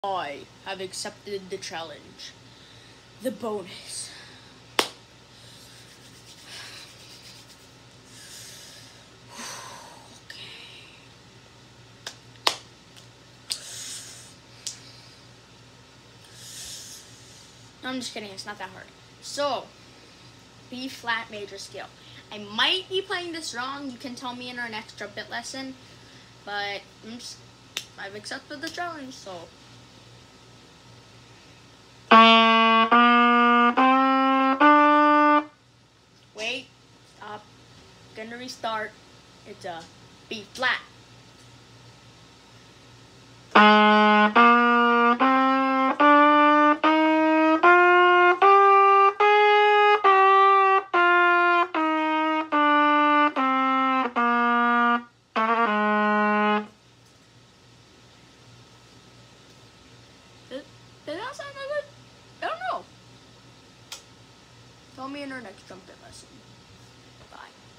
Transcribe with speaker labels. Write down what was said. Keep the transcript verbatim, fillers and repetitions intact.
Speaker 1: I have accepted the challenge. The bonus. No, I'm just kidding, it's not that hard. So, B flat major scale. I might be playing this wrong. You can tell me in our next trumpet lesson. But I'm just, I've accepted the challenge, so. Wait, stop. Gonna restart. It's a B flat. Did, did that sound good? I don't know. Tell me in our next trumpet lesson. Bye.